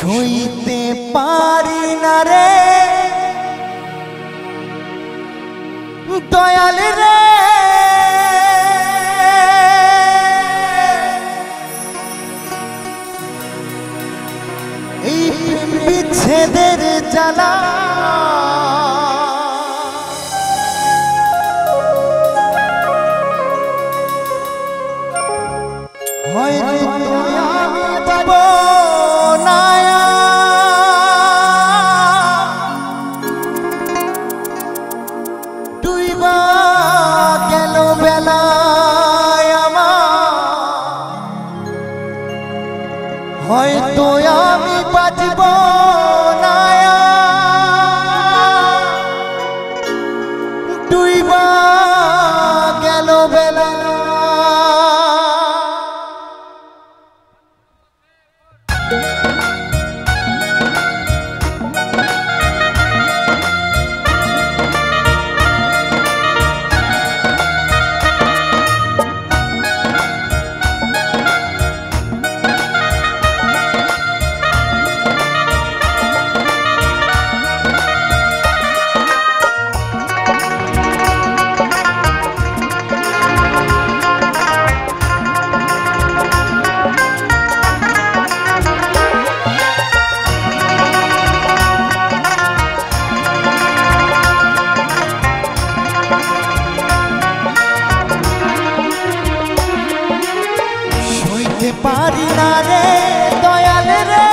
সইতে পারি না রে দয়াল রে, এই বিচ্ছেদের জ্বালা হয়তো আমি যাব না, ডুইবা গেল বেলায় আমার, হয়তো আমি বাঁচব না, ডুইবা গেল বেলা। পারি না রে দয়াল রে,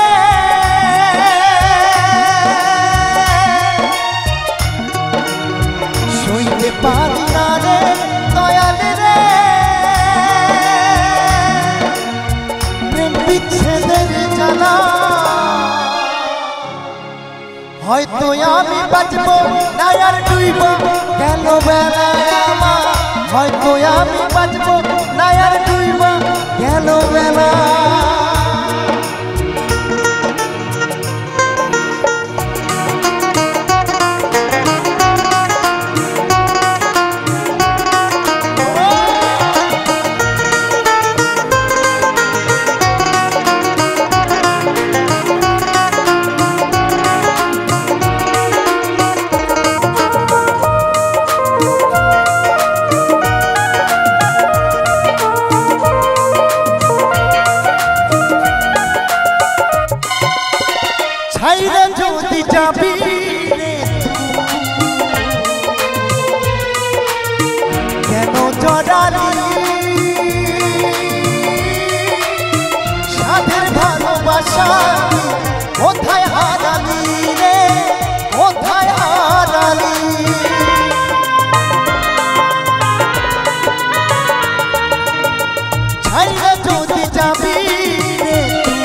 সইতে পারি না রে দয়াল রে, প্রেম বিচ্ছেদের জ্বালা, হয়তো আমি বাঁচব না আর ডুইব গেল বেলায় আমার, হয়তো আমি বাঁচব না আর ডুইব গেল বেলা। ছাইরা যদি যাবি রে কেন জড়ালি, সাধের ভালোবাসা কোথায় হারালি রে, কোথায় হারালি। ছাইরা যদি যাবি রে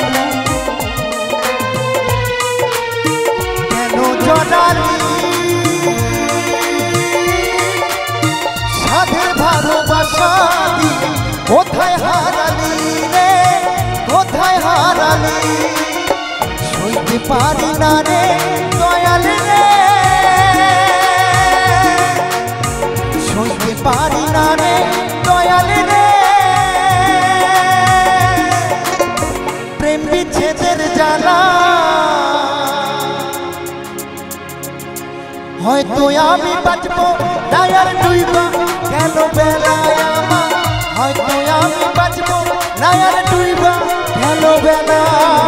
সাধের ভালোবাসা কোথায় হারালি রে, কোথায় হারালি। সইতে পারি না রে দয়াল রে, সইতে পারি না রে দয়াল রে, প্রেম বিচ্ছেদের জ্বালা, হয়তো আমি বাঁচব না আর ডুইবা গেল বেলায় আমার, হয়তো আমি বাঁচব না আর ডুইবা গেল বেলা।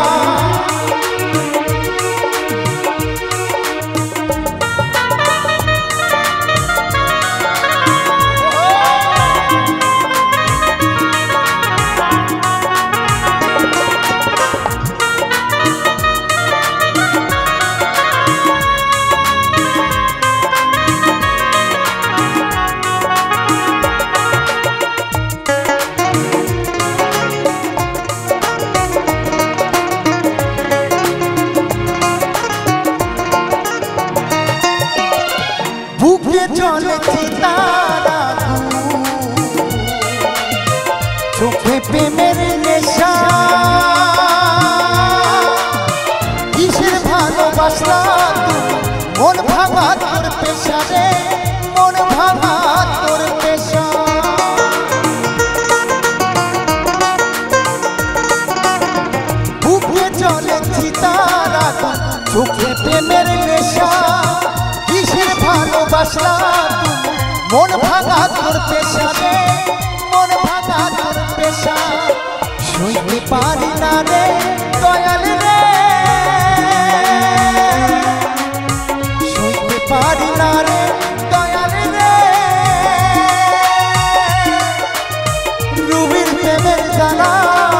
বুকে চলে চিতারা চোখে প্রেমের নেশা, কিসের ভালোবাসা মন ভাঙা তোর পেশা রে, মন ভাঙা তোর পেশা। বুকে চলে চিতা মন ভাঙা তোর পেশা রে, মন ভাঙা তোর পেশা, সইতে পারি না রে দয়াল রে, সইতে পারি না রে দয়াল রে। রুবির প্রেমের জ্বালা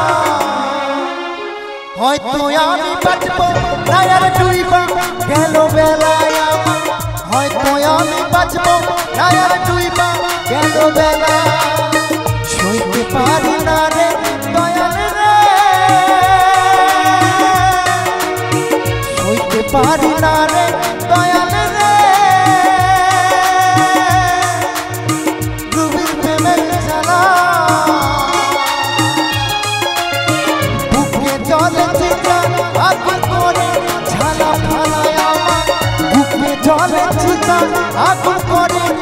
হয়তো আমি বাঁচবো না আর ডুইবা গেল বেলায় আমার, হয়তো আমি বাঁচবো না আর ডুইবা গেল বেলা, সইতে পারি না রে দয়াল রে, সইতে পারি না রে দয়াল রে। রুবির প্রেমের জ্বালা বুকে জলে চিতা আগুন করে ঝালা ফালায় আমার, বুকে জলে চিতা আগুন করে